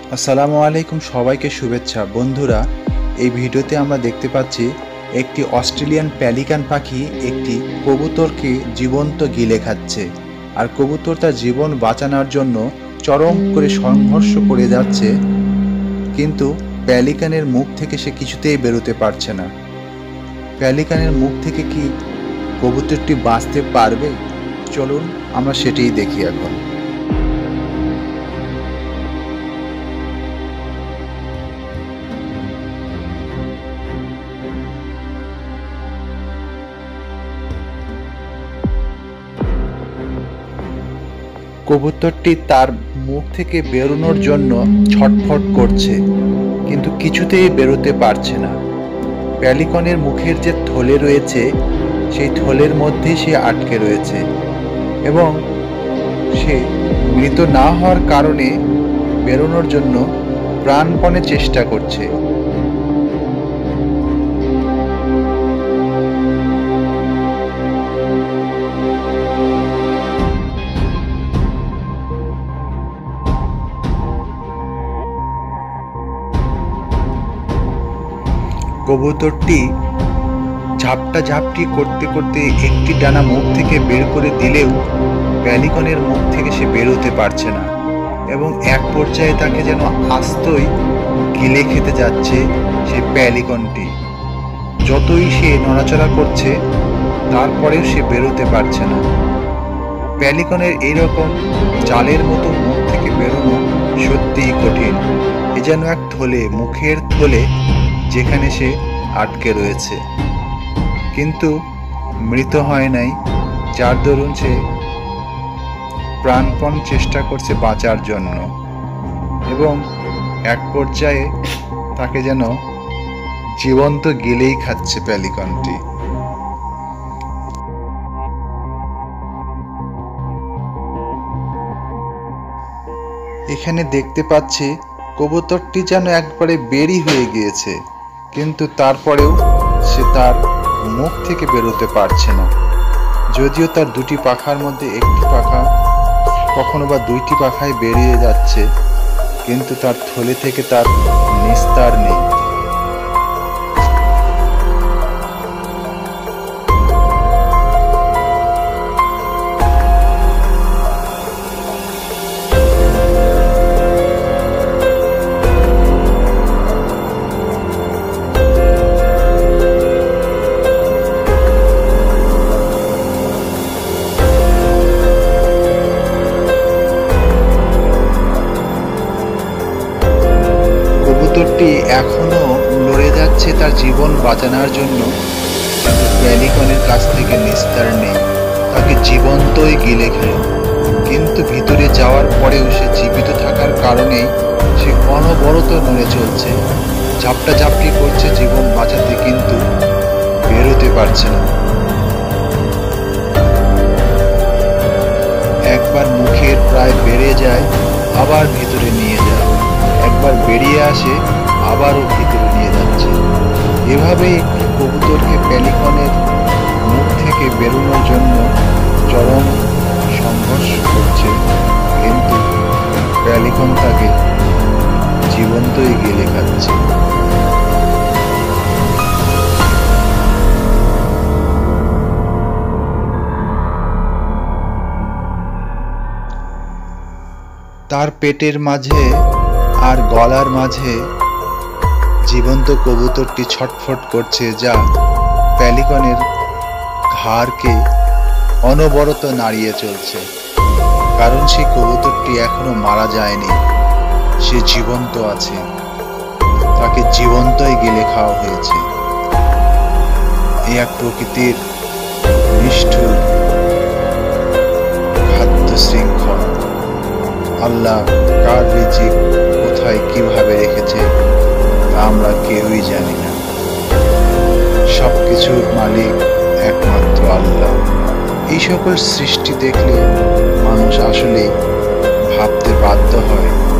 আসসালামু আলাইকুম, সবাইকে শুভেচ্ছা। বন্ধুরা, এই ভিডিওতে আমরা দেখতে পাচ্ছি একটি অস্ট্রেলিয়ান প্যালিকান পাখি একটি কবুতরকে জীবন্ত গিলে খাচ্ছে। আর কবুতর তার জীবন বাঁচানোর জন্য চরম করে সংঘর্ষ করে যাচ্ছে, কিন্তু প্যালিকানের মুখ থেকে সে কিছুতেই বেরোতে পারছে না। প্যালিকানের মুখ থেকে কি কবুতরটি বাঁচতে পারবে? চলুন আমরা সেটাই দেখি এখন। কবুতরটি তার মুখ থেকে বেরোনোর জন্য ছটফট করছে, কিন্তু কিছুতেই বেরোতে পারছে না। প্যালিকনের মুখের যে থলে রয়েছে সেই থলের মধ্যে সে আটকে রয়েছে এবং সে মৃত না হওয়ার কারণে বেরোনোর জন্য প্রাণপণে চেষ্টা করছে। কবুতরটি ঝাপটাঝাপটি করতে করতে একটি ডানা মুখ থেকে বের করে দিলেও প্যালিকনের মুখ থেকে সে বেরোতে পারছে না এবং এক পর্যায়ে তাকে যেন আস্তই গিলে খেতে যাচ্ছে সেই প্যালিকনটি। যতই সে নড়াচড়া করছে তারপরেও সে বেরোতে পারছে না। প্যালিকনের এইরকম জালের মতো মুখ থেকে বেরোনো সত্যিই কঠিন। এ যেন এক থলে, মুখের থলে, যেখানে সে আটকে রয়েছে, কিন্তু মৃত হয় নাই, যার দরুন সে প্রাণপণ চেষ্টা করছে বাঁচার জন্য এবং এক পর্যায়ে তাকে যেন জীবন্ত গিলেই খাচ্ছে প্যালিকনটি। এখানে দেখতে পাচ্ছি কবুতরটি যেন একবারে বেরি হয়ে গিয়েছে, কিন্তু তারপরেও সে তার মুখ থেকে বেরোতে পারছে না। যদিও তার দুটি পাখার মধ্যে একটি পাখা, কখনো বা দুইটি পাখায় বেরিয়ে যাচ্ছে, কিন্তু তার থলে থেকে তার নিস্তার নেই। কবুতরটি এখনো লড়ে যাচ্ছে তার জীবন বাঁচানোর জন্য, কিন্তু প্যালিকনের কাছ থেকে নিস্তার নেই। তাকে জীবন্তই গিলে খেল, কিন্তু ভিতরে যাওয়ার পরেও সে জীবিত থাকার কারণে সে অনবরত নড়ে চলছে, ঝাপটাঝাপটি করছে জীবন বাঁচাতে, কিন্তু বেরোতে পারছে না। একবার মুখের প্রায় বেড়ে যায়, আবার ভিতরে নিয়ে যায়, একবার বেরিয়ে আসে, আবারও ভিতরে নিয়ে যাচ্ছে। এভাবেই একটি কবুতরকে প্যালিকনের মুখ থেকে বেরোনোর জন্য চরম সংঘর্ষ করছে, কিন্তু প্যালিকন তাকে জীবন্তই গিলে খাচ্ছে। তার পেটের মাঝে আর গলার মাঝে জীবন্ত কবুতরটি ছটফট করছে, যা প্যালিকনের ঘাড়কে অনবরত নাড়িয়ে চলছে, কারণ সেই কবুতরটি এখনো মারা যায়নি, সে জীবন্ত আছে, তাকে জীবন্তই গিলে খাওয়া হয়েছে। এই এক প্রকৃতির নিষ্ঠুর খাদ্য শৃঙ্খল। আল্লাহ কার রিজিক কোথায় কিভাবে রেখেছে তা আমরা কেউই জানি না। সবকিছুর মালিক একমাত্র আল্লাহ। এই সকল সৃষ্টি দেখলে মানুষ আসলে ভাবতে বাধ্য হয়